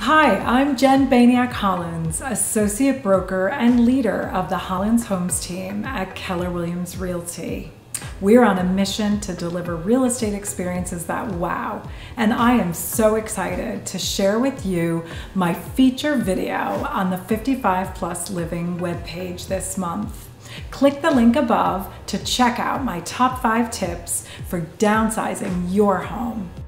Hi, I'm Jenn Baniak-Hollands, Associate Broker and leader of the Hollands Homes team at Keller Realty. We're on a mission to deliver real estate experiences that wow, and I am so excited to share with you my feature video on the 55 Plus Living webpage this month. Click the link above to check out my top 5 tips for downsizing your home.